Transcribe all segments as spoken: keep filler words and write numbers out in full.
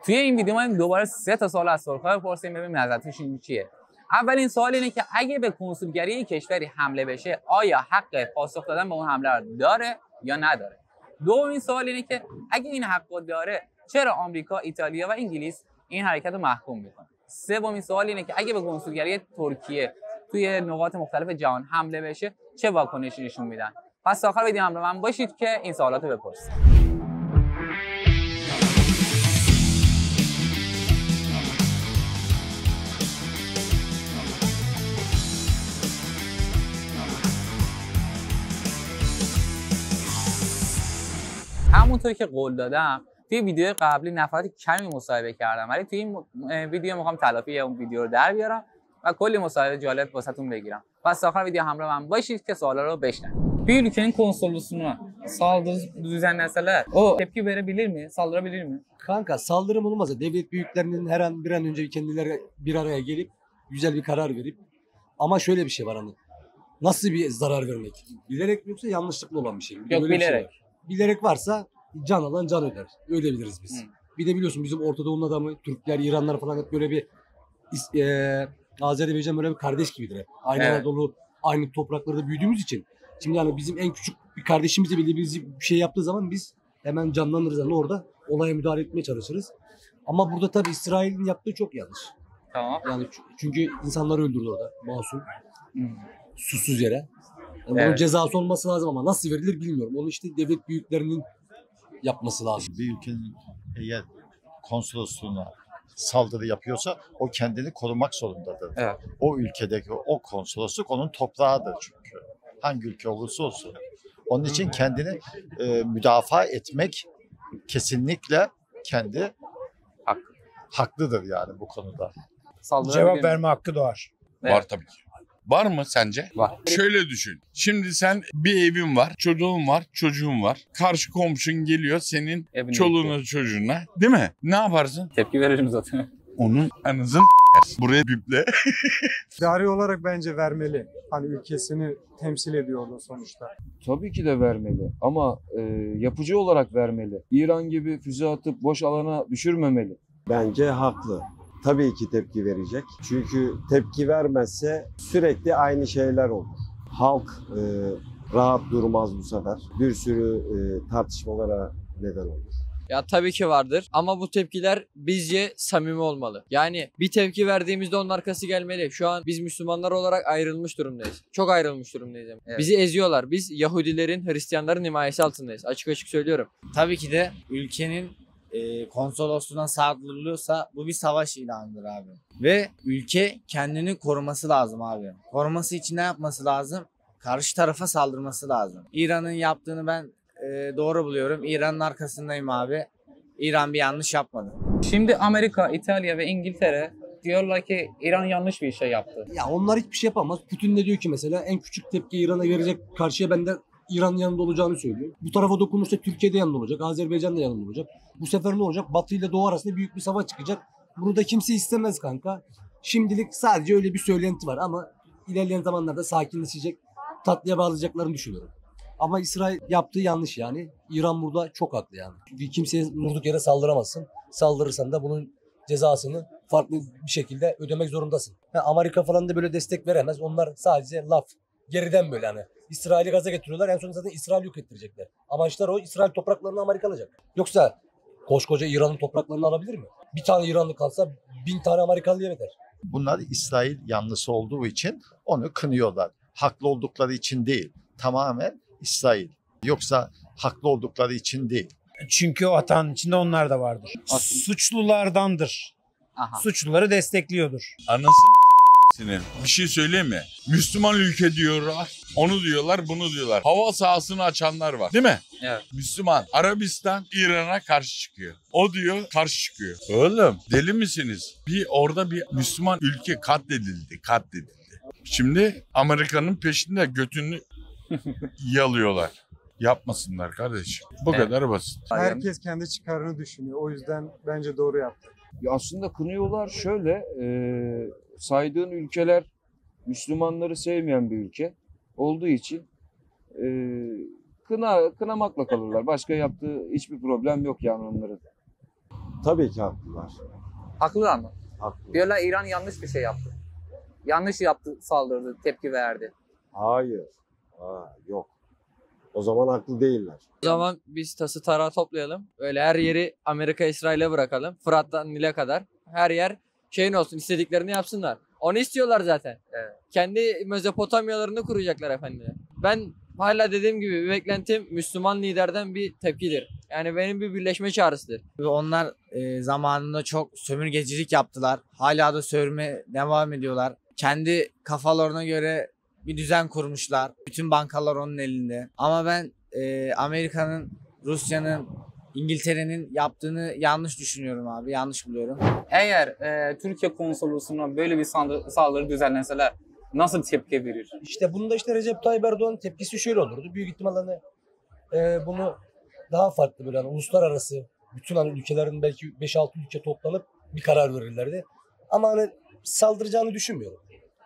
توی این ویدیو ما دوباره سه تا سوال از ترک‌ها بپرسیم ببینیم نظرتشون چیه. اولین سوال اینه که اگه به کنسولگری کشوری حمله بشه آیا حق پاسخ دادن به اون حمله رو داره یا نداره؟ دومین سوال اینه که اگه این حقو داره چرا آمریکا، ایتالیا و انگلیس این حرکت رو محکوم میکنن؟ سومین سوال اینه که اگه به کنسولگری ترکیه توی نقاط مختلف جهان حمله بشه چه واکنشی نشون میدن؟ پس تا آخر ویدیو همراه من باشید که این سوالات رو بپرسید. همونطور که قول دادم توی ویدیو قبلی نفرات کمی مصاحبه کردم، ولی توی این ویدیو میخوام تلافی اون ویدیو رو در بیارم و کلی مصاحبه جالب واسهتون بگیرم. پس تا آخر ویدیو همراه من bashid که سوالا رو beshnenin. Bir ülkenin konsolosluğuna saldırı düzenlenseler o tepki verebilir mi? Saldırabilir mi? Kanka saldırım olmaz. Devlet büyüklerinin her an bir an önce kendileri bir araya gelip güzel bir karar verip, ama şöyle bir şey var hani. Nasıl bir zarar vermek? Bilerek mi yoksa yanlışlıkla olan bir şey mi? Yok, Böyle bir şey bilerek. var. Bilerek varsa can alan can öder. Öyle biliriz biz. Hı. Bir de biliyorsun bizim Orta Doğu'nun adamı Türkler, İranlar falan hep böyle bir e, Azerbaycan böyle bir kardeş gibidir hep. Aynı evet. Anadolu, aynı topraklarda büyüdüğümüz için. Şimdi yani bizim en küçük bir kardeşimize bile bir şey yaptığı zaman biz hemen canlanırız yani orada olaya müdahale etmeye çalışırız. Ama burada tabii İsrail'in yaptığı çok yanlış. Tamam. Yani çünkü insanları öldürdü orada masum. Hmm. Susuz yere. Yani evet. Bunun cezası olması lazım ama nasıl verilir bilmiyorum. Onu işte devlet büyüklerinin yapması lazım. Bir ülkenin eğer konsolosluğuna saldırı yapıyorsa o kendini korumak zorundadır. Evet. O ülkedeki o konsolosluk onun toprağıdır çünkü. Hangi ülke olursa olsun. Onun için kendini e, müdafaa etmek kesinlikle kendi hak, haklıdır yani bu konuda. Cevap verme hakkı doğar. Evet. Var tabii ki. Var mı sence? Var. Şöyle düşün. Şimdi sen bir evin var, çocuğun var, çocuğun var. Karşı komşun geliyor senin evine çoluğuna, gitti. Çocuğuna. Değil mi? Ne yaparsın? Tepki veririm zaten. Onun anızın buraya biple. İdari olarak bence vermeli. Hani ülkesini temsil ediyor orada sonuçta. Tabii ki de vermeli ama e, yapıcı olarak vermeli. İran gibi füze atıp boş alana düşürmemeli. Bence haklı. Tabii ki tepki verecek. Çünkü tepki vermezse sürekli aynı şeyler olur. Halk e, rahat durmaz bu sefer. Bir sürü e, tartışmalara neden olur. Ya tabii ki vardır ama bu tepkiler bizce samimi olmalı. Yani bir tepki verdiğimizde onun arkası gelmeli. Şu an biz Müslümanlar olarak ayrılmış durumdayız. Çok ayrılmış durumdayız. Evet. Bizi eziyorlar. Biz Yahudilerin, Hristiyanların himayesi altındayız. Açık açık söylüyorum. Tabii ki de ülkenin e, konsolosluğuna saldırılıyorsa bu bir savaş ilanıdır abi. Ve ülke kendini koruması lazım abi. Koruması için ne yapması lazım? Karşı tarafa saldırması lazım. İran'ın yaptığını ben e, doğru buluyorum. İran'ın arkasındayım abi. İran bir yanlış yapmadı. Şimdi Amerika, İtalya ve İngiltere diyorlar ki İran yanlış bir şey yaptı. Ya onlar hiçbir şey yapamaz. Putin ne diyor ki mesela en küçük tepki İran'a verecek, karşıya ben de İran'ın yanında olacağını söylüyor. Bu tarafa dokunursa Türkiye'de yanında olacak, Azerbaycan da yanında olacak. Bu sefer ne olacak? Batı ile Doğu arasında büyük bir savaş çıkacak. Bunu da kimse istemez kanka. Şimdilik sadece öyle bir söylenti var ama ilerleyen zamanlarda sakinleşecek, tatlıya bağlayacaklarını düşünüyorum. Ama İsrail yaptığı yanlış yani. İran burada çok haklı yani. Çünkü kimseye durduk yere saldıramazsın. Saldırırsan da bunun cezasını farklı bir şekilde ödemek zorundasın. Ha, Amerika falan da böyle destek veremez. Onlar sadece laf. Geriden böyle hani. İsrail'i gaza getiriyorlar. En sonunda zaten İsrail yok ettirecekler. Amaçlar o, İsrail topraklarını Amerika alacak. Yoksa koskoca İran'ın topraklarını alabilir mi? Bir tane İranlı kalsa bin tane Amerikalıya yeter. Bunlar İsrail yanlısı olduğu için onu kınıyorlar. Haklı oldukları için değil. Tamamen İsrail. Yoksa haklı oldukları için değil. Çünkü o hatanın içinde onlar da vardır. Suçlulardandır. Aha. Suçluları destekliyordur. Anasını s**sini. Bir şey söyleyeyim mi? Müslüman ülke diyorlar. Onu diyorlar, bunu diyorlar. Hava sahasını açanlar var. Değil mi? Evet. Müslüman. Arabistan İran'a karşı çıkıyor. O diyor karşı çıkıyor. Oğlum deli misiniz? Bir orada bir Müslüman ülke katledildi. Katledildi. Şimdi Amerika'nın peşinde götünü yalıyorlar. Yapmasınlar kardeşim. Bu evet. kadar basit. Herkes kendi çıkarını düşünüyor. O yüzden bence doğru yaptı. Ya aslında kınıyorlar şöyle, e, saydığın ülkeler Müslümanları sevmeyen bir ülke olduğu için e, kına kınamakla kalırlar. Başka yaptığı hiçbir problem yok yani onların. Tabii ki haklılar. Haklılar mı? Haklı. Diyorlar İran yanlış bir şey yaptı. Yanlış yaptı, saldırdı, tepki verdi. Hayır. Aa, yok. O zaman haklı değiller. O zaman biz tası tarağı toplayalım. Öyle her yeri Amerika İsrail'e bırakalım. Fırat'tan Nil'e kadar. Her yer şeyin olsun, istediklerini yapsınlar. Onu istiyorlar zaten. Evet. Kendi Mezopotamyalarını kuracaklar efendim. Ben hala dediğim gibi bir beklentim Müslüman liderden bir tepkidir. Yani benim bir birleşme çağrısıdır. Ve onlar e, zamanında çok sömürgecilik yaptılar. Hala da sömürme devam ediyorlar. Kendi kafalarına göre bir düzen kurmuşlar. Bütün bankalar onun elinde. Ama ben e, Amerika'nın, Rusya'nın, İngiltere'nin yaptığını yanlış düşünüyorum abi. Yanlış buluyorum. Eğer e, Türkiye konsolosluğuna böyle bir saldırı, saldırı düzenlenseler nasıl tepki verir? İşte bunda işte Recep Tayyip Erdoğan'ın tepkisi şöyle olurdu. Büyük ihtimalle e, bunu daha farklı böyle hani uluslararası bütün hani ülkelerin belki beş altı ülke toplanıp bir karar verirlerdi. Ama hani saldıracağını düşünmüyorum.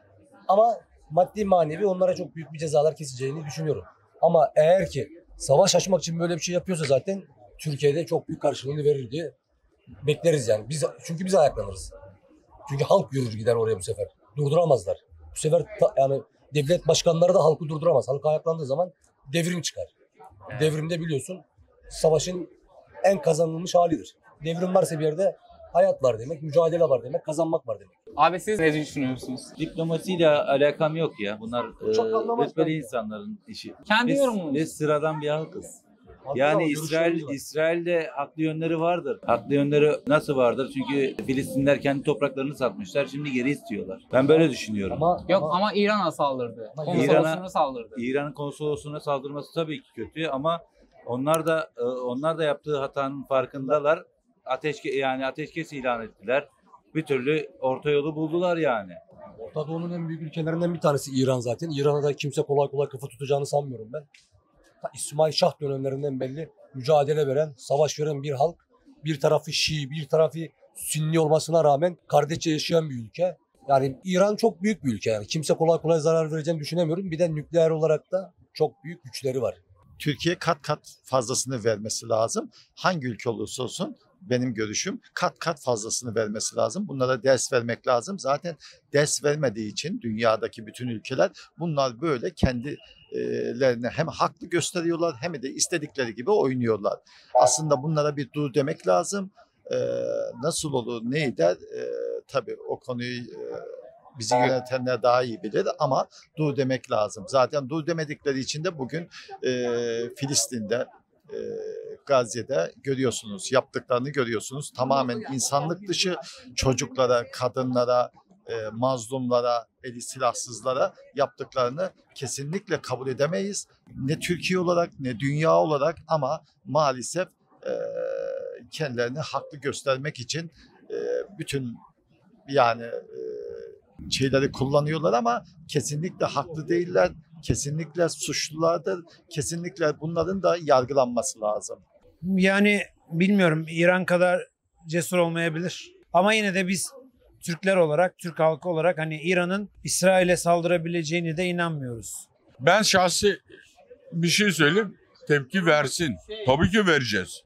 Ama maddi manevi onlara çok büyük bir cezalar keseceğini düşünüyorum. Ama eğer ki savaş açmak için böyle bir şey yapıyorsa zaten Türkiye'de çok büyük karşılığını verir diye bekleriz yani. Biz çünkü biz ayaklanırız. Çünkü halk yürür gider oraya bu sefer. Durduramazlar. Bu sefer ta, yani devlet başkanları da halkı durduramaz. Halk ayaklandığı zaman devrim çıkar. Evet. Devrimde biliyorsun savaşın en kazanılmış halidir. Devrim varsa bir yerde hayat var demek, mücadele var demek, kazanmak var demek. Abi siz ne düşünüyorsunuz? Diplomasiyle alakam yok ya. Bunlar Çok e, anlamaz rütbeli bence. insanların işi. Kendi Biz, yorumunuz. biz sıradan bir halkız. Haklı Yani ama İsrail görüşlerimiz var. İsrail'de haklı yönleri vardır. Haklı yönleri nasıl vardır? Çünkü Filistinler kendi topraklarını satmışlar. Şimdi geri istiyorlar. Ben böyle düşünüyorum. Ama, Yok ama, ama İran'a saldırdı. Ama Konsolosluğuna İran'a- saldırdı. İran'ın konsolosluğuna saldırması tabii ki kötü ama onlar da e, onlar da yaptığı hatanın farkındalar. Ateşke yani ateşkes ilan ettiler. Bir türlü orta yolu buldular yani. Orta Doğu'nun en büyük ülkelerinden bir tanesi İran zaten. İran'a da kimse kolay kolay kafa tutacağını sanmıyorum ben. Ta İsmail Şah dönemlerinden belli mücadele veren, savaş veren bir halk. Bir tarafı Şii, bir tarafı Sünni olmasına rağmen kardeşçe yaşayan bir ülke. Yani İran çok büyük bir ülke yani. Kimse kolay kolay zarar vereceğini düşünemiyorum. Bir de nükleer olarak da çok büyük güçleri var. Türkiye kat kat fazlasını vermesi lazım. Hangi ülke olursa olsun benim görüşüm kat kat fazlasını vermesi lazım. Bunlara ders vermek lazım. Zaten ders vermediği için dünyadaki bütün ülkeler bunlar böyle kendilerine hem haklı gösteriyorlar hem de istedikleri gibi oynuyorlar. Aslında bunlara bir dur demek lazım. Ee, nasıl olur, ne eder? Ee, tabii o konuyu e, bizi yönetenler daha iyi bilir ama dur demek lazım. Zaten dur demedikleri için de bugün e, Filistin'de, e, Gazze'de görüyorsunuz, yaptıklarını görüyorsunuz. Tamamen insanlık dışı çocuklara, kadınlara, e, mazlumlara, eli silahsızlara yaptıklarını kesinlikle kabul edemeyiz. Ne Türkiye olarak ne dünya olarak ama maalesef e, kendilerini haklı göstermek için e, bütün yani e, şeyleri kullanıyorlar ama kesinlikle haklı değiller. Kesinlikle suçlulardır. Kesinlikle bunların da yargılanması lazım. Yani bilmiyorum, İran kadar cesur olmayabilir. Ama yine de biz Türkler olarak, Türk halkı olarak hani İran'ın İsrail'e saldırabileceğine de inanmıyoruz. Ben şahsi bir şey söyleyeyim. Tepki versin. Tabii ki vereceğiz.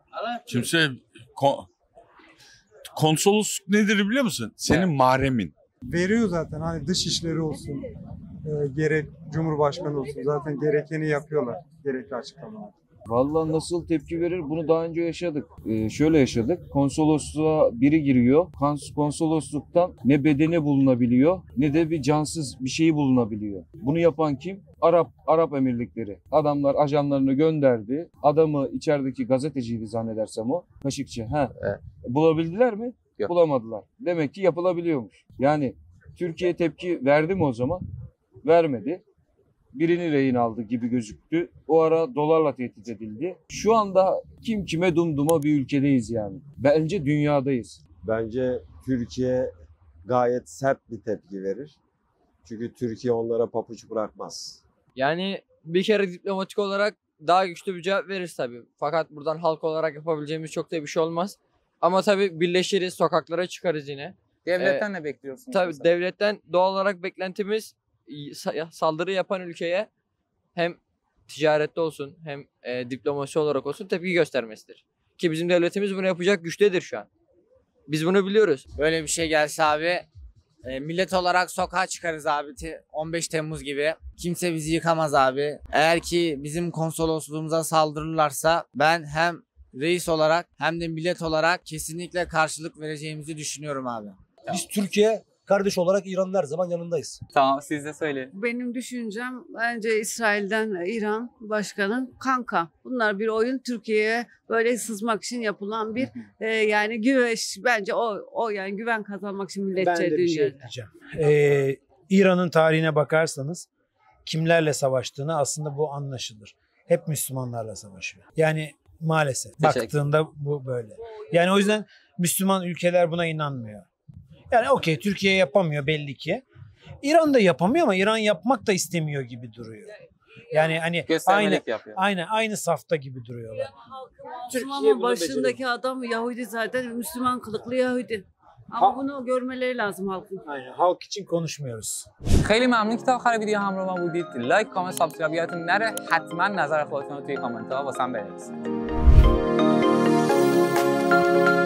Kimse kon, konsolosluk nedir biliyor musun? Senin mahremin. Veriyor zaten hani dış işleri olsun, e, gerek Cumhurbaşkanı olsun zaten gerekeni yapıyorlar, gerekli açıklamalar. Vallahi nasıl tepki verir bunu daha önce yaşadık. Ee, şöyle yaşadık. Konsolosluğa biri giriyor. Kons- Konsolosluktan ne bedeni bulunabiliyor ne de bir cansız bir şeyi bulunabiliyor. Bunu yapan kim? Arap Arap Emirlikleri. Adamlar ajanlarını gönderdi. Adamı içerideki gazeteciydi zannedersem o. Kaşıkçı. Ha. Evet. Bulabildiler mi? Yok. Bulamadılar. Demek ki yapılabiliyormuş. Yani Türkiye tepki verdi mi o zaman? Vermedi. Birini rehin aldı gibi gözüktü. O ara dolarla tehdit edildi. Şu anda kim kime dumduma bir ülkedeyiz yani. Bence dünyadayız. Bence Türkiye gayet sert bir tepki verir. Çünkü Türkiye onlara papuç bırakmaz. Yani bir kere diplomatik olarak daha güçlü bir cevap veririz tabii. Fakat buradan halk olarak yapabileceğimiz çok da bir şey olmaz. Ama tabii birleşiriz, sokaklara çıkarız yine. Devletten ne bekliyorsunuz? Tabii mesela? devletten doğal olarak beklentimiz saldırı yapan ülkeye hem ticarette olsun hem e, diplomasi olarak olsun tepki göstermesidir. Ki bizim devletimiz bunu yapacak güçtedir şu an. Biz bunu biliyoruz. Böyle bir şey gelse abi e, millet olarak sokağa çıkarız abi te- on beş Temmuz gibi. Kimse bizi yıkamaz abi. Eğer ki bizim konsolosluğumuza saldırırlarsa ben hem reis olarak hem de millet olarak kesinlikle karşılık vereceğimizi düşünüyorum abi. Biz Türkiye kardeş olarak İran'ın her zaman yanındayız. Tamam, siz de söyleyin. Benim düşüncem bence İsrail'den İran başkanın kanka. Bunlar bir oyun, Türkiye'ye böyle sızmak için yapılan bir e, yani güveş, bence o o yani güven kazanmak için milletçe Ben de bir şey dünyada. ekleyeceğim. Ee, İran'ın tarihine bakarsanız kimlerle savaştığını aslında bu anlaşılır. Hep Müslümanlarla savaşıyor. Yani maalesef Teşekkür. baktığında bu böyle. Yani o yüzden Müslüman ülkeler buna inanmıyor. Yani okey, Türkiye yapamıyor belli ki. İran da yapamıyor ama İran yapmak da istemiyor gibi duruyor. Yani hani aynı Göstermelik yapıyor. aynı aynı safta gibi duruyorlar. Müslümanın başındaki adam Yahudi, zaten Müslüman kılıklı Yahudi. Ama bunu görmeleri lazım halkın. Aynen, halk için konuşmuyoruz. خیلی ممنون که تا آخر ویدیو همراه ما بودید. لایک، کامنت، سابسکرایب یادتون نره. حتما نظر خودتون رو توی کامنت ها واسم بنویسید.